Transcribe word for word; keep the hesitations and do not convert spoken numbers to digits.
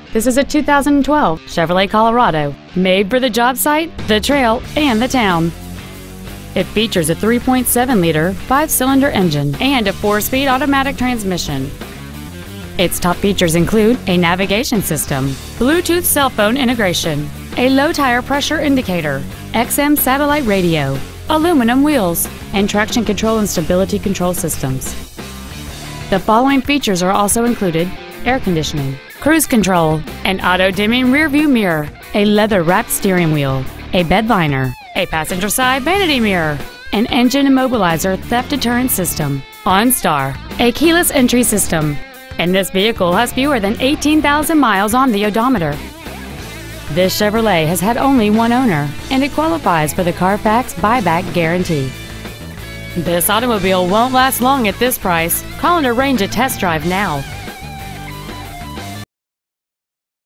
This is a two thousand twelve Chevrolet Colorado, made for the job site, the trail, and the town. It features a three point seven liter five-cylinder engine and a four-speed automatic transmission. Its top features include a navigation system, Bluetooth cell phone integration, a low tire pressure indicator, X M satellite radio, aluminum wheels, and traction control and stability control systems. The following features are also included: air conditioning, cruise control, an auto-dimming rear-view mirror, a leather-wrapped steering wheel, a bed liner, a passenger side vanity mirror, an engine immobilizer theft deterrent system, OnStar, a keyless entry system, and this vehicle has fewer than eighteen thousand miles on the odometer. This Chevrolet has had only one owner, and it qualifies for the Carfax buyback guarantee. This automobile won't last long at this price. Call and arrange a test drive now.